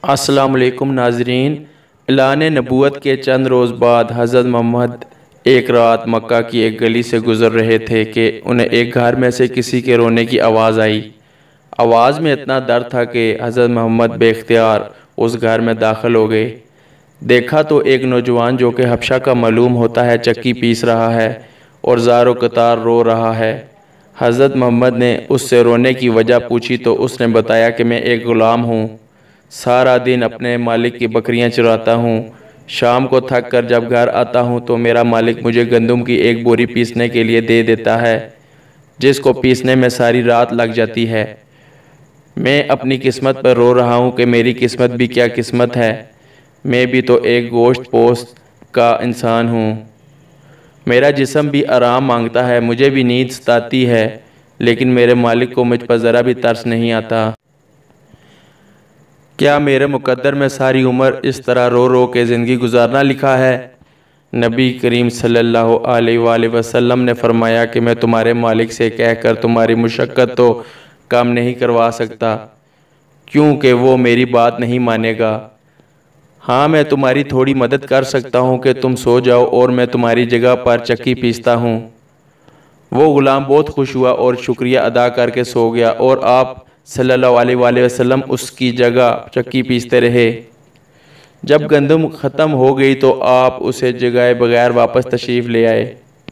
السلام علیکم ناظرین۔ اعلان نبوت کے چند روز بعد حضرت محمد ایک رات مکہ کی ایک گلی سے گزر رہے تھے کہ انہیں ایک گھر میں سے کسی کے رونے کی آواز آئی۔ آواز میں اتنا درد تھا کہ حضرت محمد بے اختیار اس گھر میں داخل ہو گئے۔ دیکھا تو ایک نوجوان جو کہ حبشہ کا معلوم ہوتا ہے چکی پیس رہا ہے اور زار و قطار رو رہا ہے۔ حضرت محمد نے اس سے رونے کی وجہ پوچھی تو اس نے بتایا کہ میں ایک غلام ہوں، سارا دن اپنے مالک کی بکریاں چراتا ہوں، شام کو تھک کر جب گھر آتا ہوں تو میرا مالک مجھے گندم کی ایک بوری پیسنے کے لیے دے دیتا ہے، جس کو پیسنے میں ساری رات لگ جاتی ہے۔ میں اپنی قسمت پر رو رہا ہوں کہ میری قسمت بھی کیا قسمت ہے، میں بھی تو ایک گوشت پوست کا انسان ہوں، میرا جسم بھی آرام مانگتا ہے، مجھے بھی نیند ستاتی ہے، لیکن میرے مالک کو مجھ پر ذرا بھی ترس نہیں آتا۔ کیا میرے مقدر میں ساری عمر اس طرح رو رو کے زندگی گزارنا لکھا ہے؟ نبی کریم صلی اللہ علیہ وآلہ وسلم نے فرمایا کہ میں تمہارے مالک سے کہہ کر تمہاری مشقت تو کم نہیں کروا سکتا، کیونکہ وہ میری بات نہیں مانے گا۔ ہاں، میں تمہاری تھوڑی مدد کر سکتا ہوں کہ تم سو جاؤ اور میں تمہاری جگہ پر چکی پیستا ہوں۔ وہ غلام بہت خوش ہوا اور شکریہ ادا کر کے سو گیا اور آپ صلی اللہ علیہ وآلہ وسلم اس کی جگہ چکی پیستے رہے۔ جب گندم ختم ہو گئی تو آپ اسے جگائے بغیر واپس تشریف لے آئے۔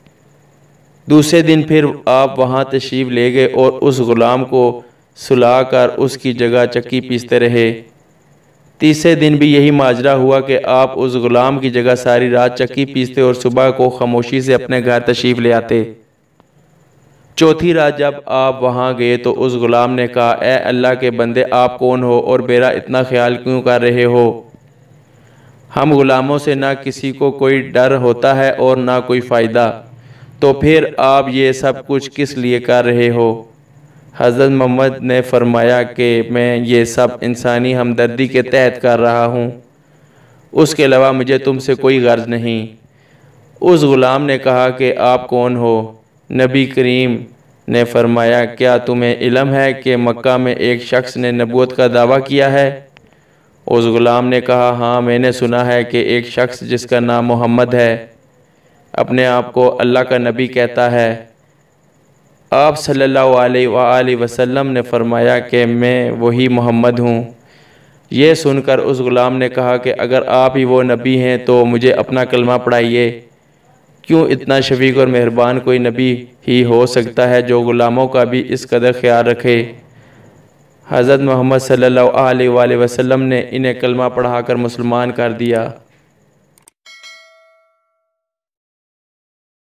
دوسرے دن پھر آپ وہاں تشریف لے گئے اور اس غلام کو سلا کر اس کی جگہ چکی پیستے رہے۔ تیسرے دن بھی یہی ماجرا ہوا کہ آپ اس غلام کی جگہ ساری رات چکی پیستے اور صبح کو خاموشی سے اپنے گھر تشریف لے آتے۔ چوتھی رات جب آپ وہاں گئے تو اس غلام نے کہا، اے اللہ کے بندے، آپ کون ہو اور میرا اتنا خیال کیوں کر رہے ہو؟ ہم غلاموں سے نہ کسی کو کوئی ڈر ہوتا ہے اور نہ کوئی فائدہ، تو پھر آپ یہ سب کچھ کس لیے کر رہے ہو؟ حضرت محمد نے فرمایا کہ میں یہ سب انسانی ہمدردی کے تحت کر رہا ہوں، اس کے علاوہ مجھے تم سے کوئی غرض نہیں۔ اس غلام نے کہا کہ آپ کون ہو؟ نبی کریم نے فرمایا، کیا تمہیں علم ہے کہ مکہ میں ایک شخص نے نبوت کا دعویٰ کیا ہے؟ اس غلام نے کہا، ہاں، میں نے سنا ہے کہ ایک شخص جس کا نام محمد ہے، اپنے آپ کو اللہ کا نبی کہتا ہے۔ آپ صلی اللہ علیہ وآلہ وسلم نے فرمایا کہ میں وہی محمد ہوں۔ یہ سن کر اس غلام نے کہا کہ اگر آپ ہی وہ نبی ہیں تو مجھے اپنا کلمہ پڑھائیے۔ کیوں اتنا شفیق اور مہربان کوئی نبی ہی ہو سکتا ہے جو غلاموں کا بھی اس قدر خیال رکھے۔ حضرت محمد صلی اللہ علیہ وآلہ وسلم نے انہیں کلمہ پڑھا کر مسلمان کر دیا۔